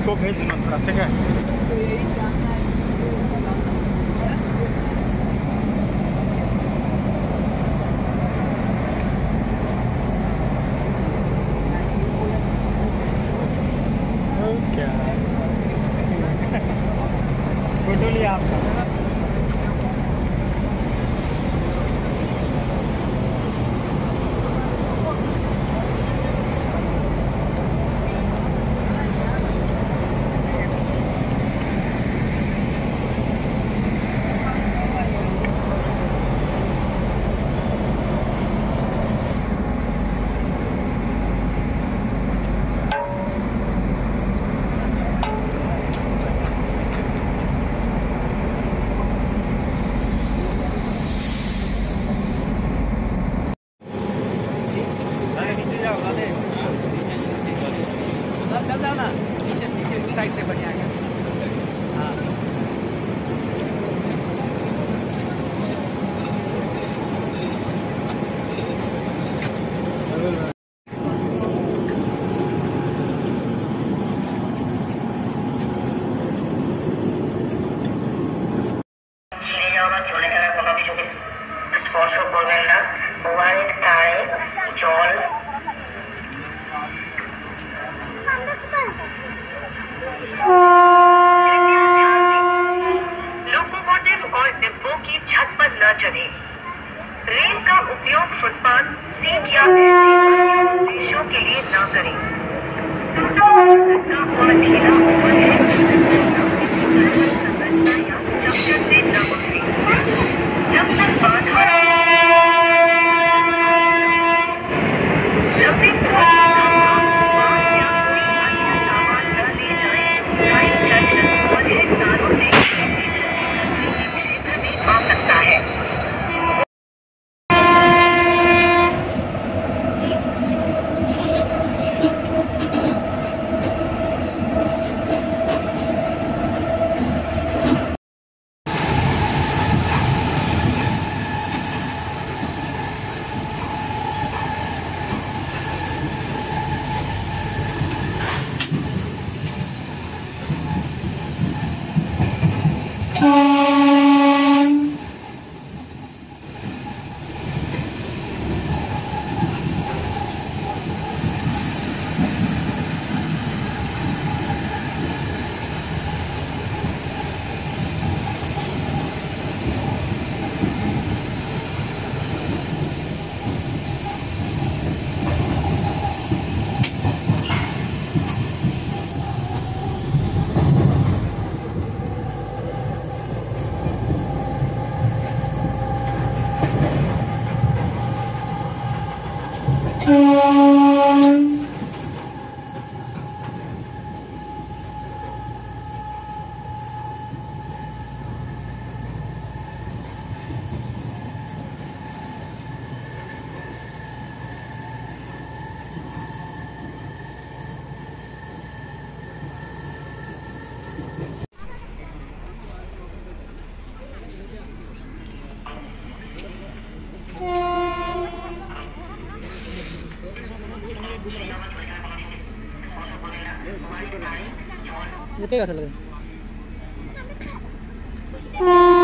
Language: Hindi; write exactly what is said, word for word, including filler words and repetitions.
को भेज देना थोड़ा, ठीक है? क्या फोटो लिया आपका? चल जाओ ना नीचे, नीचे साइड से बढ़िया है। हाँ স্পর্শ করবেন না, ওয়ারেন্ট তারে জল लोकोमोटिव और डिब्बों की छत पर न चढ़े। रेल का उपयोग फुटपाथ, सीट या ऐसे उद्देश्यों के लिए न करें। और ढीला जंक्शन से न उतरे जब तक बाधा ये कैसा लगे?